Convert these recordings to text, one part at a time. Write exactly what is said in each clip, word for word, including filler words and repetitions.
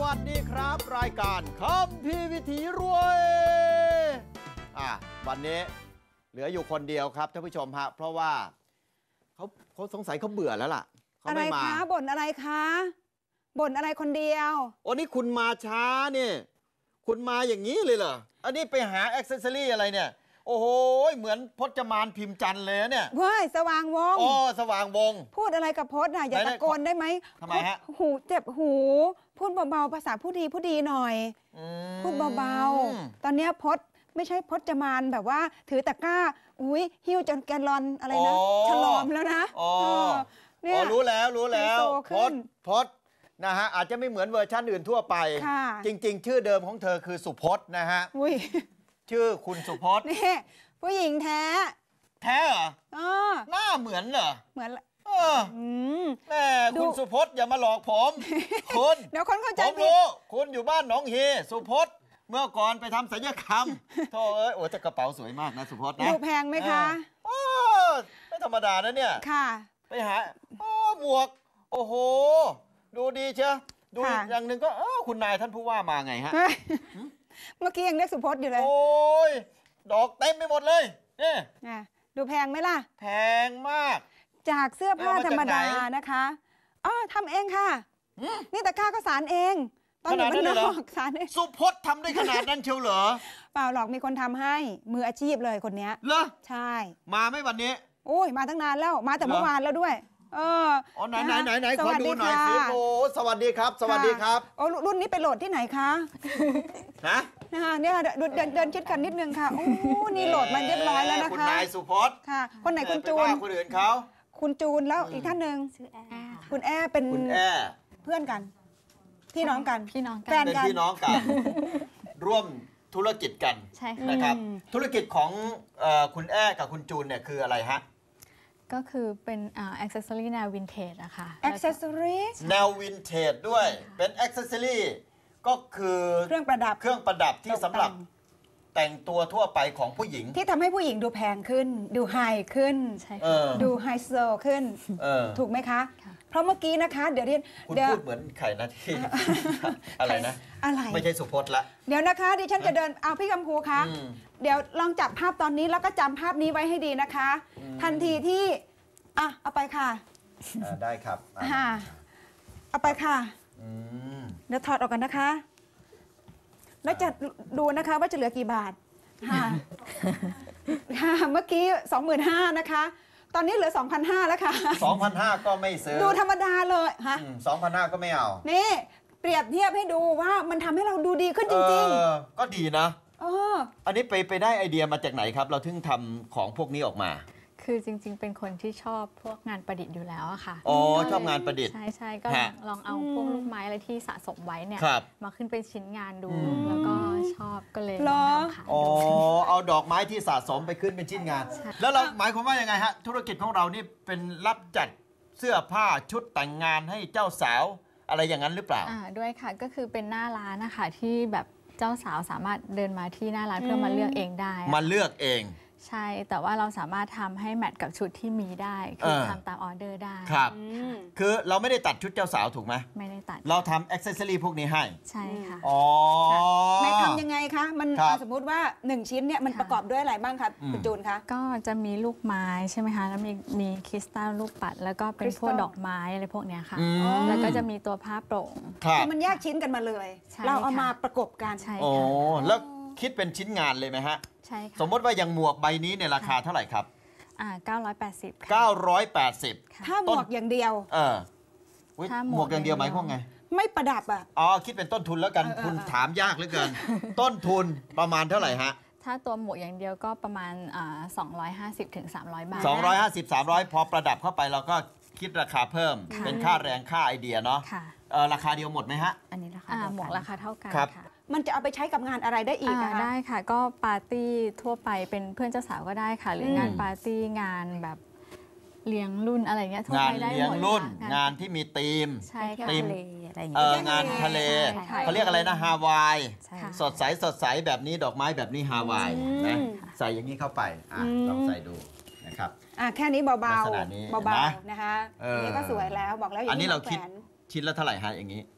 วัสดีครับรายการคัมภีร์วิถีรวยอ่ะวันนี้เหลืออยู่คนเดียวครับท่านผู้ชมฮะเพราะว่าเขาเขาสงสัยเขาเบื่อแล้วล่ะเขาไม่มาอะไรคะบ่นอะไรคะบ่นอะไรคนเดียวโอ้นี่คุณมาช้าเนี่ยคุณมาอย่างนี้เลยเหรออันนี้ไปหาอ็อกเซสซอรี่อะไรเนี่ยโอ้โหเหมือนพจมานพิมพ์จันทร์เลยเนี่ยว้ายสว่างวงอ๋อสว่างวงพูดอะไรกับพจน์น่ะอย่าตะโกนได้ไหมทำไมฮะหูเจ็บหูพูดเบาๆภาษาผู้ดีผู้ดีหน่อยพูดเบาๆตอนนี้พจน์ไม่ใช่พจมานแบบว่าถือตะกร้าอุ้ยหิ้วจนแกลลอนอะไรนะฉลอมแล้วนะอ๋อเนี่ยรู้แล้วรู้แล้วพจน์พจน์นะฮะอาจจะไม่เหมือนเวอร์ชันอื่นทั่วไปจริงๆชื่อเดิมของเธอคือสุพจน์นะฮะชื่อคุณสุพจน์นี่ผู้หญิงแท้แท้เหรอหน้าเหมือนเหรอเหมือนเออแม่คุณสุพจน์อย่ามาหลอกผมคุณเดี๋ยวคนเข้าใจผมรู้คุณอยู่บ้านหนองเฮสุพจน์เมื่อก่อนไปทำศัลยกรรมโธ่เอ้ยโอ้จะกระเป๋าสวยมากนะสุพจน์นะดูแพงไหมคะโอ้ไม่ธรรมดานะเนี่ยค่ะไปหาโอ้หมวกโอ้โหดูดีเชียวดูอย่างหนึ่งก็เออคุณนายท่านผู้ว่ามาไงฮะเมื่อกี้ยังเรียกสุพจน์อยู่เลยโอ้ยดอกเต็มไปหมดเลยเนี่ยดูแพงไหมล่ะแพงมากจากเสื้อผ้าธรรมดานะคะอ๋อทำเองค่ะนี่ตะกร้าก็สารเองตอนอยู่บ้านนอกสารเองสุพจน์ทำได้ขนาดนั้นเชียวเหรอเปล่าหรอกมีคนทำให้มืออาชีพเลยคนนี้เหรอใช่มาไหมวันนี้โอ้ยมาตั้งนานแล้วมาแต่เมื่อวานแล้วด้วยเอออ๋อไหนไหนไหนไหนขอดูหน่อยสิโอ้สวัสดีครับสวัสดีครับโอ้รุ่นนี้ไปโหลดที่ไหนคะนะนะคะเนี่ยเดินเดินชิดกันนิดนึงค่ะโอ้นี่โหลดมาเรียบร้อยแล้วนะคะคุณนายสุพจน์ค่ะคนไหนคุณจูนคนอื่นเขาคุณจูนแล้วอีกท่านหนึ่งคุณแอร์เป็นเพื่อนกันพี่น้องกันพี่น้องกันแฟนกันพี่น้องกันร่วมธุรกิจกันนะครับธุรกิจของคุณแอร์กับคุณจูนเนี่ยคืออะไรฮะก็คือเป็นอ่า accessory แนววินเทจอะค่ะ accessory แนววินเทจด้วยเป็น accessory ก็คือเครื่องประดับเครื่องประดับที่สำหรับแต่งตัวทั่วไปของผู้หญิงที่ทำให้ผู้หญิงดูแพงขึ้นดูไฮขึ้นดูไฮโซขึ้นถูกไหมคะเพราะเมื่อกี้นะคะเดี๋ยวเรียนคุณพูดเหมือนใครนะที่อะไรนะอะไรไม่ใช่สุพจน์ละเดี๋ยวนะคะดิฉันจะเดินเอาพี่กำพูคะเดี๋ยวลองจับภาพตอนนี้แล้วก็จำภาพนี้ไว้ให้ดีนะคะทันทีที่อ่ะเอาไปค่ะได้ครับอ่าเอาไปค่ะเดี๋ยวถอดออกกันนะคะแล้วจะดูนะคะว่าจะเหลือกี่บาทค่ะค่ะเมื่อกี้ สองหมื่นห้าพัน นะคะตอนนี้เหลือ สองพันห้าร้อย แล้วค่ะสองพันห้าร้อย ก็ไม่ซื้อดูธรรมดาเลยฮะสองพันห้าร้อย ก็ไม่เอานี่เปรียบเทียบให้ดูว่ามันทำให้เราดูดีขึ้นจริงๆก็ดีนะอันนี้ไปไปได้ไอเดียมาจากไหนครับเราถึงทำของพวกนี้ออกมาคือจริงๆเป็นคนที่ชอบพวกงานประดิษฐ์อยู่แล้วอะค่ะอ๋อชอบงานประดิษฐ์ใช่ใช่ก็ลองเอาพวกลูกไม้อะไรที่สะสมไว้เนี่ยมาขึ้นเป็นชิ้นงานดูแล้วก็ชอบก็เลยลองทำขายอ๋อเอาดอกไม้ที่สะสมไปขึ้นเป็นชิ้นงานแล้วเราหมายความว่ายังไงฮะธุรกิจของเรานี่เป็นรับจัดเสื้อผ้าชุดแต่งงานให้เจ้าสาวอะไรอย่างนั้นหรือเปล่าอ่าด้วยค่ะก็คือเป็นหน้าร้านนะคะที่แบบเจ้าสาวสามารถเดินมาที่หน้าร้านเพื่อมาเลือกเองได้มาเลือกเองใช่แต่ว่าเราสามารถทำให้แมทกับชุดที่มีได้คือทำตามออเดอร์ได้ครับคือเราไม่ได้ตัดชุดเจ้าสาวถูกไหมไม่ได้ตัดเราทำอ็อกเซสซอรี่พวกนี้ให้ใช่ค่ะอ๋อแม่ทำยังไงคะมันสมมุติว่าหนึ่งชิ้นเนี่ยมันประกอบด้วยอะไรบ้างคะคุณจูนคะก็จะมีลูกไม้ใช่ไหมคะแล้วมีมีคริสตัลลูกปัดแล้วก็เป็นพวกดอกไม้อะไรพวกนี้ค่ะแล้วก็จะมีตัวผ้าโปร่งคือมันแยกชิ้นกันมาเลยเราเอามาประกบกันใช่ค่ะโอ้แล้วคิดเป็นชิ้นงานเลยไหมฮะใช่ค่ะสมมติว่าอย่างหมวกใบนี้เนี่ยราคาเท่าไหร่ครับอ่าเก้าร้อยแปดสิบเก้าร้อยแปดสิบถ้าหมวกอย่างเดียวเออหมวกอย่างเดียวหมายความไงไม่ประดับอ่ะอ๋อคิดเป็นต้นทุนแล้วกันคุณถามยากเหลือเกินต้นทุนประมาณเท่าไหร่ฮะถ้าตัวหมวกอย่างเดียวก็ประมาณอ่าสองร้อยห้าสิบถึงสามร้อยบาทสองร้อยห้าสิบ สามร้อยพอประดับเข้าไปเราก็คิดราคาเพิ่มเป็นค่าแรงค่าไอเดียเนาะราคาเดียวหมดไหมฮะอันนี้ราคาหมวกราคาเท่ากันค่ะมันจะเอาไปใช้กับงานอะไรได้อีกคะได้ค่ะก็ปาร์ตี้ทั่วไปเป็นเพื่อนเจ้าสาวก็ได้ค่ะหรืองานปาร์ตี้งานแบบเลี้ยงรุ่นอะไรเงี้ยทั่วไปได้หมดงานเลี้ยงรุ่นงานที่มีธีมใช่ค่ะธีมงานทะเลเขาเรียกอะไรนะฮาวายสดใสสดใสแบบนี้ดอกไม้แบบนี้ฮาวายนะใส่อย่างนี้เข้าไปลองใส่ดูนะครับแค่นี้เบาๆเบาๆนะคะอันนี้ก็สวยแล้วบอกแล้วอันนี้เราคิดชิ้นละเท่าไหร่ฮะอย่างนี้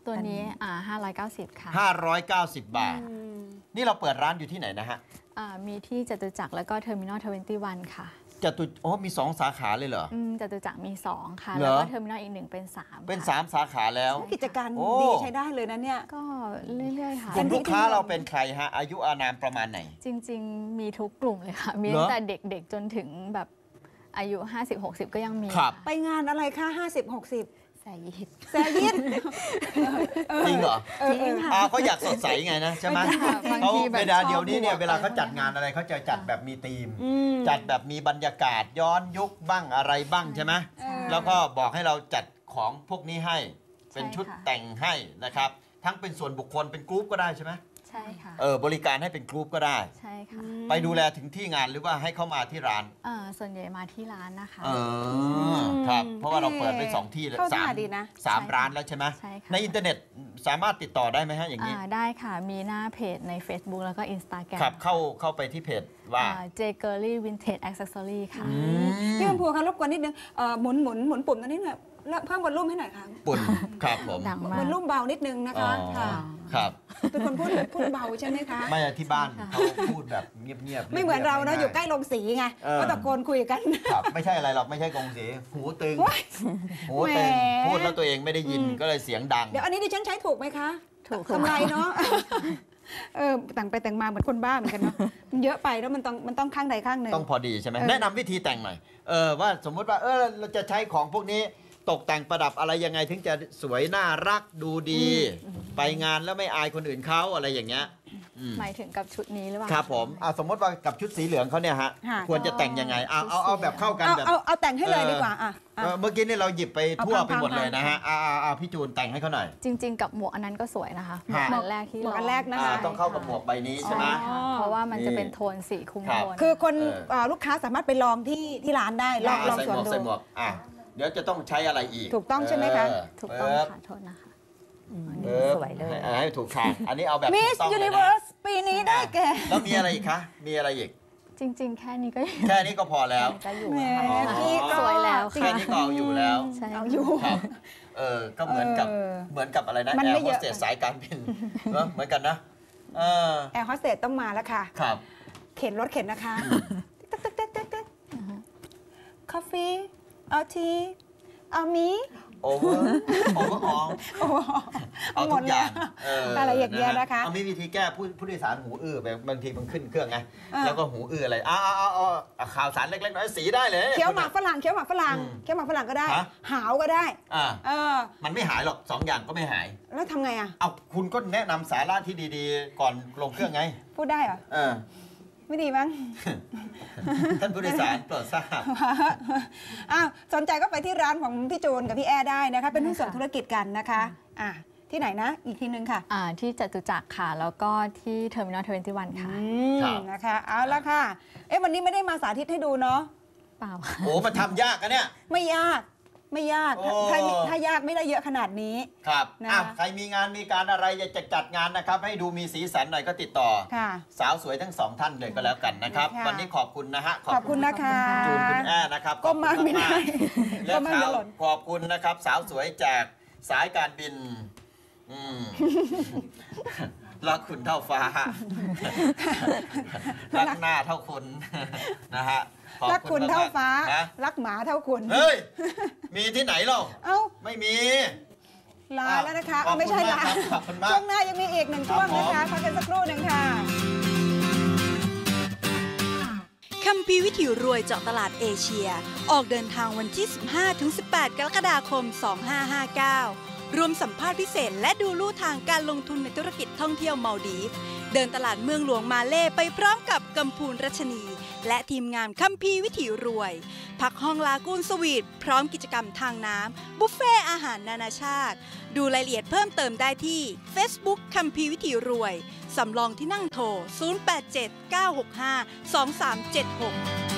ตัวนี้อ่าห้าร้อยเก้าสิบค่ะห้าร้อยเก้าสิบ บาทอืมนี่เราเปิดร้านอยู่ที่ไหนนะฮะอ่ามีที่จตุจักรแล้วก็เทอร์มินอลทเวนตี้วันค่ะจตุโอ้มีสองสาขาเลยเหรออืมจตุจักรมีสองค่ะเหรอแล้วก็เทอร์มินอลอีกหนึ่งเป็นสามเป็นค่ะสามสาขาแล้วกิจการโอ้ดีใช้ได้เลยนะเนี่ยก็เรื่อยๆค่ะกลุ่มลูกค้าเราเป็นใครฮะ อายุอานามประมาณไหนจริง ๆ มีทุกกลุ่มเลยค่ะ มีเหรอตั้งแต่เด็กๆจนถึงแบบอายุ ห้าสิบหกสิบ ก็ยังมีครับไปงานอะไรคะห้าสิบหกสิบแสยิดแซยิดจริงเหรอจริงค่ะอ่าเขาอยากสดใสไงนะใช่ไหมค่ะบางเขาทีแบบเวลาเดี๋ยวนี้เนี่ยชอบเวลาเขาบวกจัดงานอะไรเขาจะจัดแบบมีธีมอืมจัดแบบมีบรรยากาศย้อนยุคบ้างอะไรบ้างใช่ไหมเออแล้วก็บอกให้เราจัดของพวกนี้ให้ เป็นชุดใช่ค่ะแต่งให้นะครับ ทั้งเป็นส่วนบุคคลเป็นกรุ๊ปก็ได้ใช่ไหมใช่ค่ะเออบริการให้เป็นกรุ๊ปก็ได้ใช่ค่ะไปดูแลถึงที่งานหรือว่าให้เข้ามาที่ร้านเอ่อส่วนใหญ่มาที่ร้านนะคะเออครับ เพราะว่าเราเปิดไปสองที่เลยเข้าสาท่าม ดีนะสามใช่ค่ะร้านแล้วใช่ไหมใช่ค่ะในอินเทอร์เน็ตสามารถติดต่อได้ไหมฮะอย่างนี้อ่าได้ค่ะ มีหน้าเพจใน Facebook แล้วก็ Instagram ครับเข้าเข้าไปที่เพจว่าเจเกอรี่วินเทจแอคเซสซอรี่ค่ะพี่ลำพูคะรบกวนนิดนึงเอ่อหมุนหมุนหมุนปุ่มตรงนี้หน่อยแล้วเพิ่มวอลลุ่มให้หน่อยค่ะปุ่นครับผมดังมาวอก ลลุ่มเบานิดนึงนะอ๋อคะค่ะครับเป็นคนพูดพูดเบาใช่ไหมคะไม่อะที่บ้านเขาพูดแบบเงียบๆไม่เหมือนเรานะๆอยู่ใกล้โรงสีไงเออก็ตะโกนคุยกันครับไม่ใช่อะไรหรอกไม่ใช่กงสีหูตึงหูตึงแหมพูดแล้วตัวเองไม่ได้ยินก็เลยเสียงดังเดี๋ยวอันนี้ดิฉันใช้ถูกไหมคะถูกค่ะกำไรเนาะเออแต่งไปแต่งมาเหมือนคนบ้าเหมือนกันเนาะมันเยอะไปแล้วมันต้องมันต้องข้างใดข้างหนึ่งต้องพอดีใช่ไหมเออแนะนำวิธีแต่งหน่อยเออว่าสมมุติว่าเออเราจะใช้ของพวกนี้ตกแต่งประดับอะไรยังไงถึงจะสวยน่ารักดูดี ไปงานแล้วไม่อายคนอื่นเขาอะไรอย่างเงี้ยอืมหมายถึงกับชุดนี้หรือเปล่าครับผมอ่ะสมมติว่ากับชุดสีเหลืองเขาเนี่ยฮะค่ะควรจะแต่งยังไงเอาเอาเอาแบบเข้ากันเอาแบบเอาเอาแต่งให้เลยเออดีกว่าอ่ะอ่ะเออเมื่อกี้นี่เราหยิบไปทั่วเอาไปหมดเลยนะฮะพังอ่าอ่าพี่จูนแต่งให้เขาหน่อยจริง ๆ กับหมวกอันนั้นก็สวยนะคะหมวกฮะอันแรกที่หมวกลอันแรกนะคะอ่าต้องเข้ากับหมวกใบนี้ใช่ไหมใช่ค่ะเพราะว่ามันจะนี่เป็นโทนสีคุมครับโทนคือคนเออเอ่อลูกค้าสามารถไปลองที่ที่ร้านได้ลองลองใส่สหวมมวกดูใส่หมวกอ่ะเดี๋ยวจะต้องใช้อะไรอีกถูกต้องใช่ไหมคะเถูกต้องเค่ะโทษนะคะเออสวยเลยให้ให้ถูกทางอันนี้เอาแบบมิถูสกต้องยูเลนิยเวนะอร์สปีนี้ได้แก่แล้วมีอะไรอีกคะ มีอะไรอีกจริง ๆ แค่นี้ก็แค่นี้ก็พอแล้วก็อยู่แหมค่ะพี่ก็สวยแล้วแค่นี้ก็เอาอยู่แล้วใช่เอาอยู่ครับ เออ ก็เหมือนกับเออเหมือนกับอะไรนะมันแอไม่ร์โฮเยสอะเตสสายการบินเนอะเหมือนกันนะ เออแอร์โฮสเตสต้องมาแล้วค่ะครับเข็นรถเข็นนะคะตึ๊กตึ๊กตึ๊กตึ๊กตึ๊กกาแฟเอาทีเอามีโอเวอร์โอเวอร์อองโอ้โหเอาหมทุดกเลอย ย่างเอออะไรอย่างเงี้ยนะคะเอามีวิธีแก้ผู้ผู้โดยสารหูอื้อแบบบางทีมันขึ้นเครื่องไงอ่าแล้วก็หูอื้ออะไรอ้าวอ้าวอ้าวอ้าวข่าวสารเล็กๆน้อยๆสีได้เลยเคี้ยวหมากฝรั่งเคี้ยวหมากฝรั่งอืมเคี้ยวหมากฝรั่งก็ได้ฮะหาวก็ได้อ่าเออมันไม่หายหรอกสองอย่างก็ไม่หายแล้วทำไงอ่ะเอาคุณก็แนะนำสาระที่ดีๆ ก่อนลงเครื่องไงพูดได้เหรอเออไม่ดีมั้งท่านผู้โดยสารโปรดทราบอ้าวสนใจก็ไปที่ร้านของพี่จูนกับพี่แอร์ได้นะคะ เป็นหุ้นส่วนธุรกิจกันนะคะอ่ะที่ไหนนะ อีกทีนึงค่ะอ่าที่จตุจักรค่ะ แล้วก็ที่เทอร์มินอลทเวนตี้วันค่ะอืมครับนะคะเอาละค่ะ เอ๊ะวันนี้ไม่ได้มาสาธิตให้ดูเนาะเปล่าค่ะโอ้มันทำยากนะเนี่ยไม่ยากไม่ยากโอ้ถ้าถ้ายากไม่ได้เยอะขนาดนี้ครับนะอ้าวใครมีงานมีการอะไรอยากจะจัดงานนะครับ ให้ดูมีสีสันหน่อยก็ติดต่อค่ะสาวสวยทั้งสองท่านเลยก็แล้วกันนะครับค่ะวันนี้ขอบคุณนะฮะขอบคุณนะคะจูนคุณแอ้นะครับก้มมากไม่ได้และก้มมากข่าจะวหล่นขอบคุณนะครับ สาวสวยจากสายการบินอืม รักคุณเท่าฟ้า รักหน้าเท่าคุณ นะฮะขอบรักคุณเท่าฟ้านะรักหมาเท่าคุณเฮ้ย มีที่ไหนหรอเอ้าไม่มีลาแล้วนะคะขอบคุณเอาไม่ใช่ลามากครับขอบคุณมากช่วงหน้ายังมีอีกหนึ่งช่วงนะคะพักกันสักครู่หนึ่งค่ะคัมภีร์วิถีรวยเจาะตลาดเอเชีย ออกเดินทางวันที่ สิบห้าถึงสิบแปด กรกฎาคม สองห้าห้าเก้ารวมสัมภาษณ์พิเศษและดูลู่ทางการลงทุนในธุรกิจท่องเที่ยวมาลดีฟส์เดินตลาดเมืองหลวงมาเล่ไปพร้อมกับกัมพูนรัชนี และทีมงานคัมภีร์วิถีรวย พักห้องลากูนสวีทพร้อมกิจกรรมทางน้ำบุฟเฟ่อาหารนานาชาติ ดูรายละเอียดเพิ่มเติมได้ที่ Facebook คัมภีร์วิถีรวยสำรองที่นั่งโทร ศูนย์ แปด เจ็ด เก้า หก ห้า สอง สาม เจ็ด หก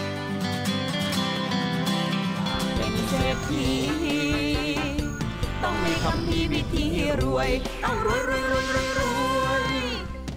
เป็นเศรษฐีต้องมีคำพีวิธีรวย ต้องรวยรวยรวยรวยรวย